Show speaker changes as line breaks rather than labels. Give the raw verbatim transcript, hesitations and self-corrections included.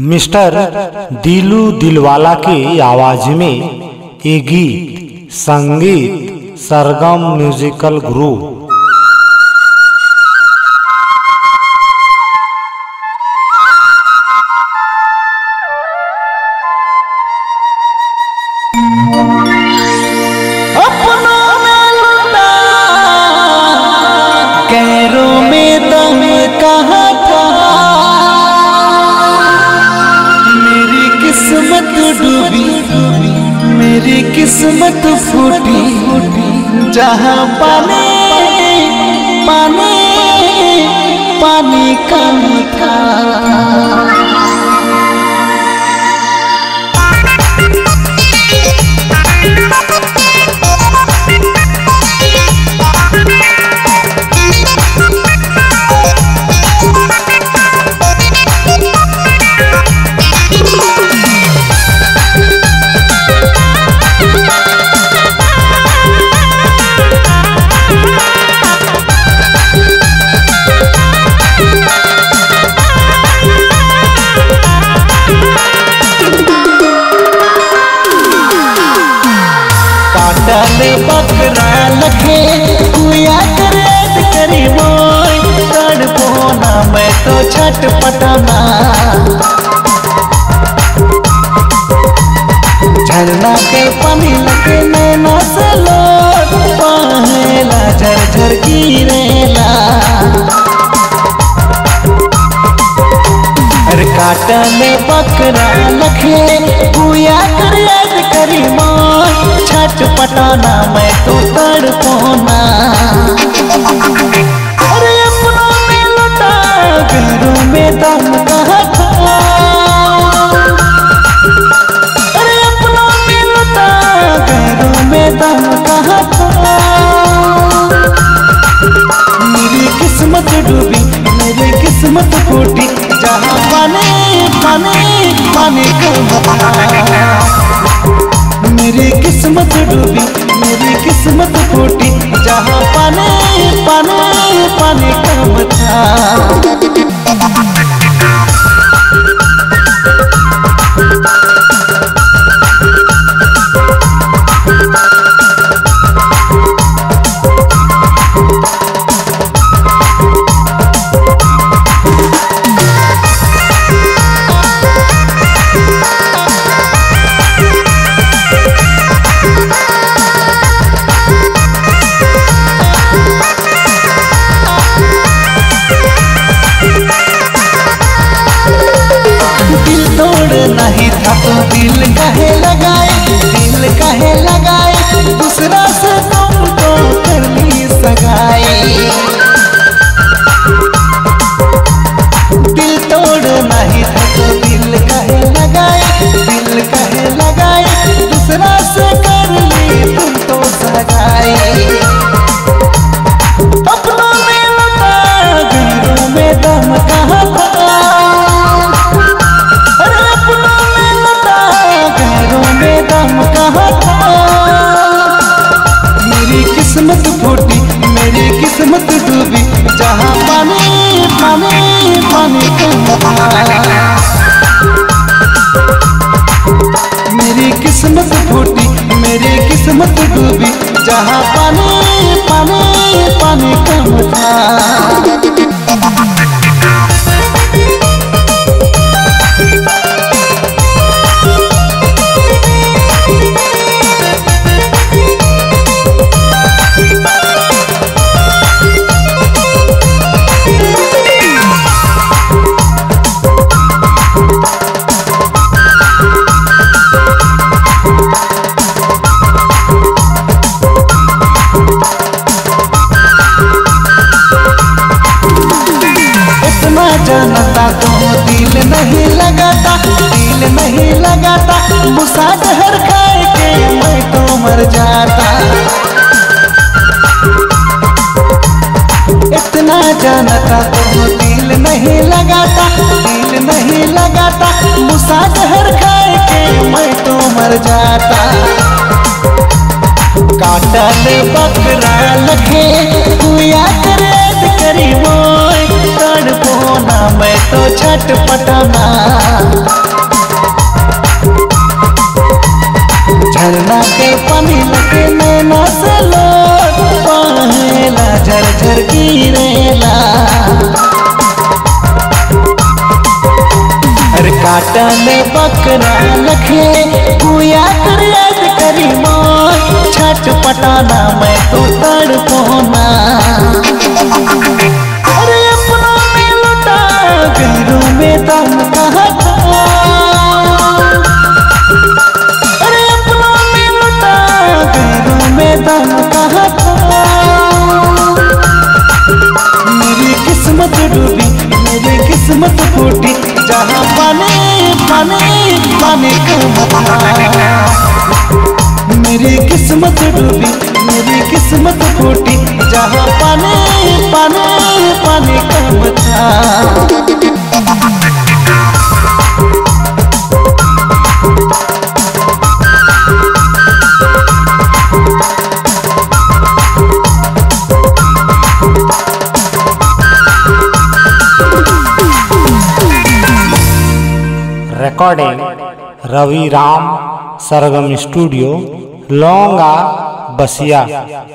Mister दिलू दिलवाला की आवाज में ये गीत संगीत सरगम म्यूजिकल ग्रुप।
मेरी किस्मत फूटी जहाँ पानी पानी पानी कम था। बकरा लखे कुया करेद करी मोय तड़ पोना मैं तो छट पटाना। झरना के पानी लगे नैना से लोट पहेला झरझर गिरेला। अरे काटल बकरा लखे कुया करेद करी मोय छट पटाना मैं तो तड़ पोना। अरे अपनों में लुटा घरों में दम कहाँ था। अरे अपनों में लुटा घरों में दम कहाँ था। मेरी किस्मत डूबी मेरी किस्मत फूटी जहाँ पानी पानी पानी का। मेरी किस्मत डूबी मेरी किस्मत फूटी जहाँ पानी पानी पानी कम था। नहीं था तो दिल कहे लगाए दिल कहे लगाए दूसरा से तुमको कर ली सगाई। दिल तोड़ नहीं था तो दिल कहे लगाए दिल कहे लगाए दूसरा से कर ली तुम तो सगाई। अपनों में लुटा घरों में दम कहाँ था। मेरी किस्मत फूटी मेरी किस्मत डूबी जहाँ पानी पानी पानी का। मेरी किस्मत फूटी मेरी किस्मत डूबी जहाँ पानी पानी पानी कम था। जानता तो दिल नहीं लगाता दिल नहीं लगाता मुसा जहर खाए के मैं तो मर जाता। इतना जानता तो दिल नहीं लगाता दिल नहीं लगाता मुसा जहर खाए के मैं तो मर जाता। काटल बकरा लखे कुया करेद करी मोय तड़ पोना मैं तो छट पटाना। काटल बकरा लखे गुया कर याद करी मोर छठ पटाना मैं तो तड़पोना। अरे अपना में लुटा गैरों में दम कहाँ था, अरे अपना में लुटा गैरों में दम कहाँ था। मेरी किस्मत डूबी मेरी किस्मत फूटी जहाँ पानी पानी पानी का मेरी किस्मत डूबी मेरी किस्मत फूटी जहाँ पानी पानी पानी का बता।
रिकॉर्डिंग रवि राम सरगम स्टूडियो लौंगा बसिया।